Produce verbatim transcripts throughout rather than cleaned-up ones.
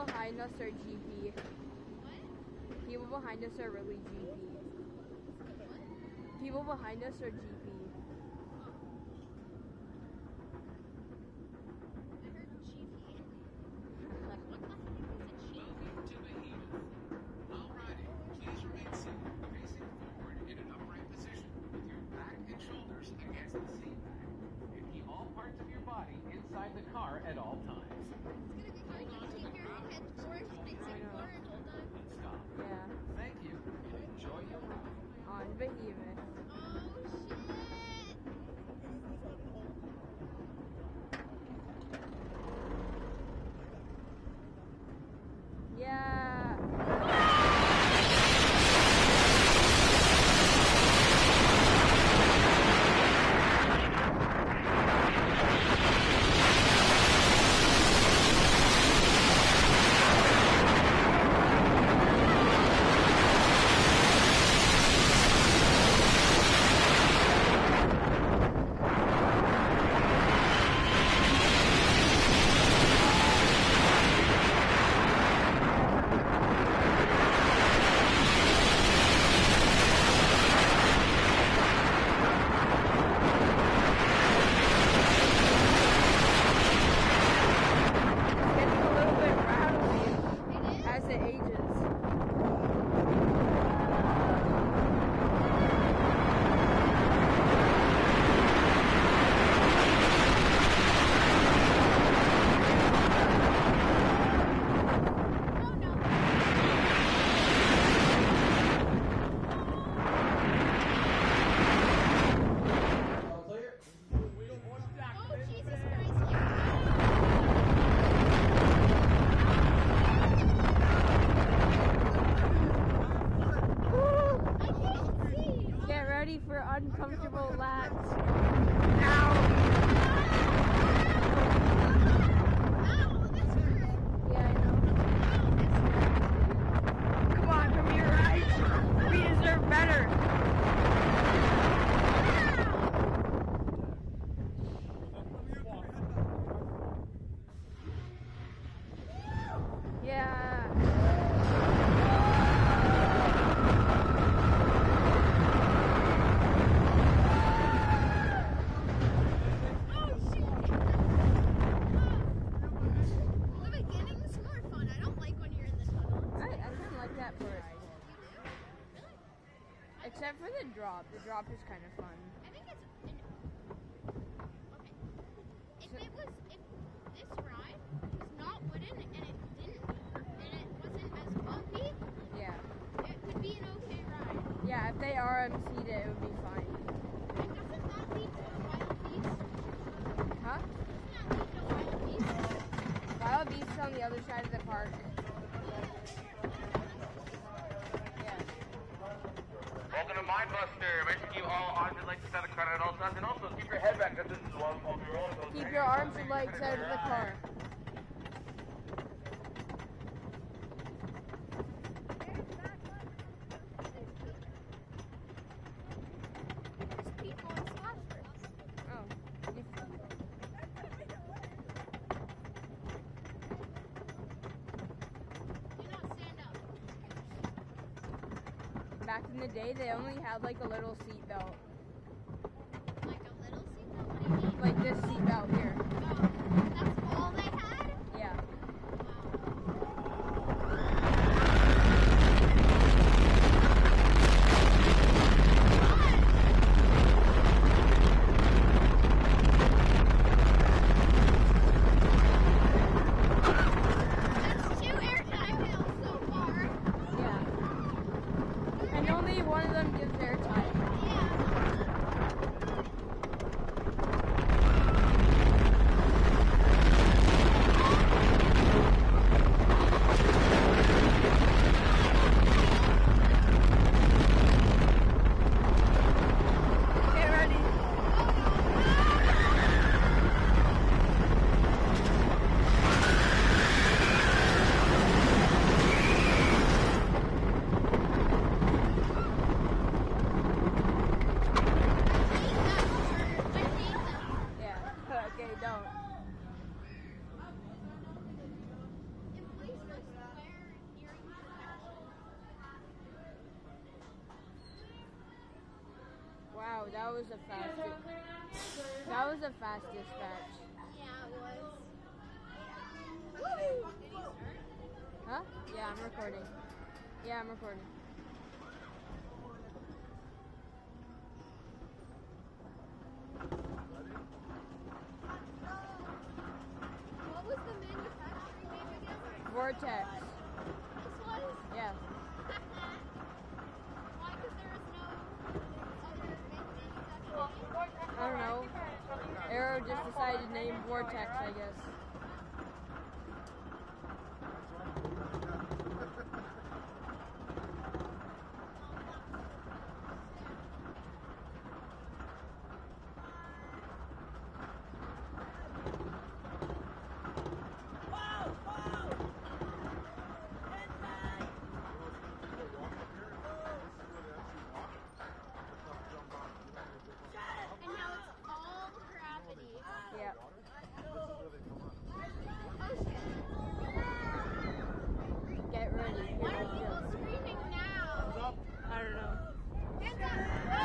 behind us are G P. What? People behind us are really G P. What? People behind us are G P. I heard G P. Like, what the heck is a G P? Welcome to Behemoth. While riding, please remain seated, facing forward in an upright position, with your back and shoulders against the seat back. And keep all parts of your body inside the car at all times. It's gonna be hard to keep your head forward, facing forward all the time. And stop. Yeah. Thank you, and enjoy your ride. On Behemoth. Oh, shit. Yeah. For uncomfortable laps. Ow! Yeah, I know. Come on, come here, right? We deserve better. Yeah. Except for the drop. The drop is kind of fun. I think it's... An, okay. If it was... If this ride was not wooden and it didn't... And it wasn't as bumpy... Yeah. It would be an okay ride. Yeah, if they R M C'd it, it would be fine. And doesn't that lead to a Wild Beast? Huh? Doesn't that lead to Wild Beast? Wild Beast is on the other side of the park. Welcome to My Buster. Make sure you all arms and legs out of the car at all times, and also keep your head back because this is a long fall your own. Keep your arms and legs out of the car. There's people in Splashers. Oh. Do not stand up. Back in the day, they only had like a little seat belt. Like a little seatbelt? What do you mean? Like this seat belt here. Oh, that's all they had? Yeah. That's two airtime hills so far. Yeah. And only one of them gives airtime. Yeah. that was the fastest. That was the fastest batch. Yeah, it was. Did he start? Huh? Yeah, I'm recording. Yeah, I'm recording. What was the manufacturing name again? Vortex. This was? Yeah. Why? Because there is no other manufacturing name? I don't know. Arrow just decided to name Vortex, I guess. And now it's all gravity. Yeah. Oh shit. Get ready. Here Why we are people go. screaming now? I don't know. Hands up!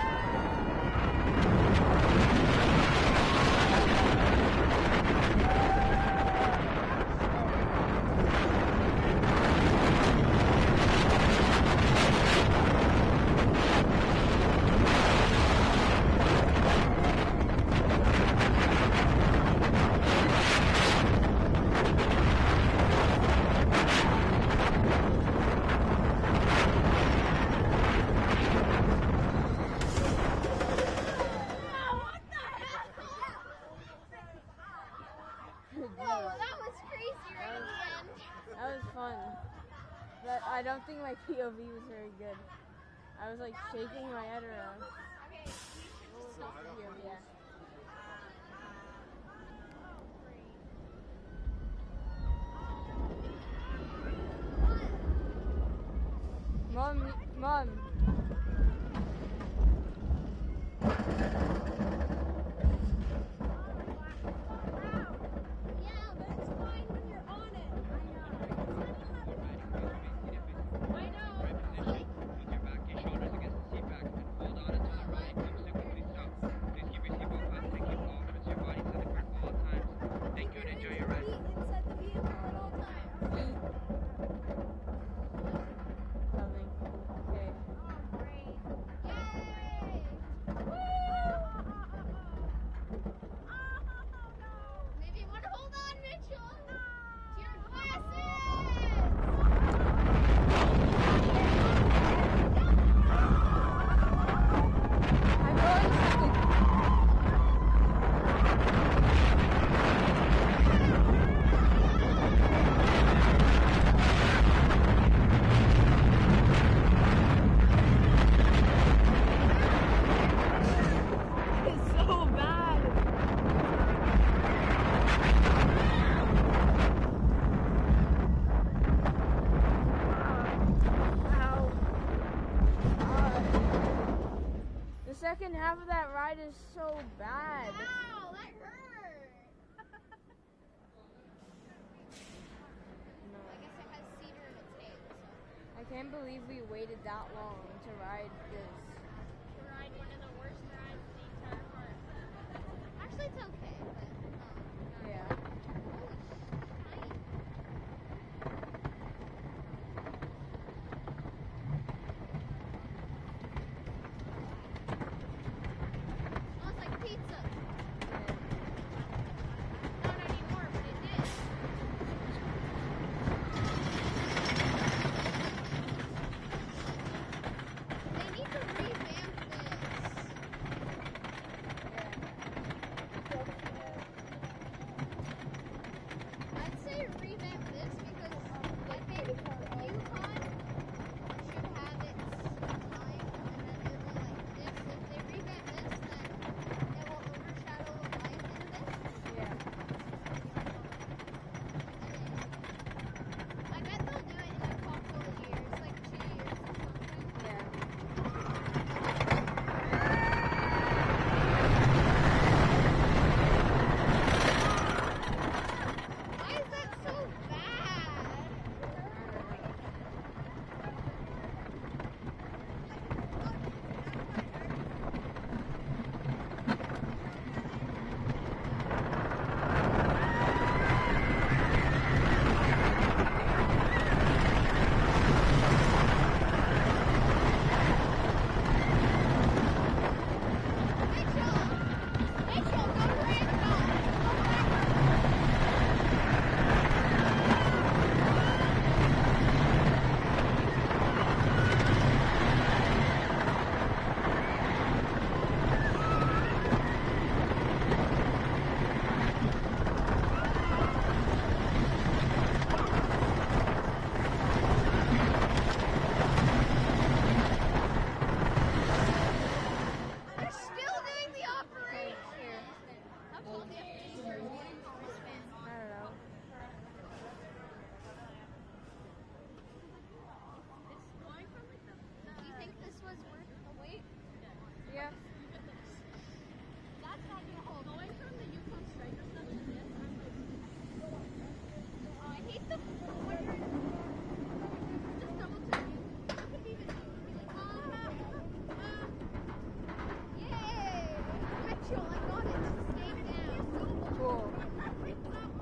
Whoa, that was crazy right at the end. That was fun. But I don't think my P O V was very good. I was like shaking my head around. Okay, you should just stop P O V, yeah. Mom, mom. Yeah, but it's fine when you're on it. I know. Put your back, your shoulders against the seat back, and hold on until the ride comes to complete stop. Please keep your seatbelt fastened and keep all towards your body to the ground at all times. Thank you and enjoy your ride. Feet inside the vehicle at all times. Nothing. Okay. Oh, great. Yay! Woo! Maybe you want to hold on, Mitchell. To your glasses. I'm going second. It's so bad. Ow. Uh, the second half of that ride is so bad. Ow, that hurt. No. I guess it has cedar in its name, so. I can't believe we waited that long to ride this. To ride one of the worst rides in the entire park. Actually, it's okay, but um, Yeah. holy shit. Smells like pizza. Not anymore, but it did. They need to redo neutral. I got it to stay down. Cool.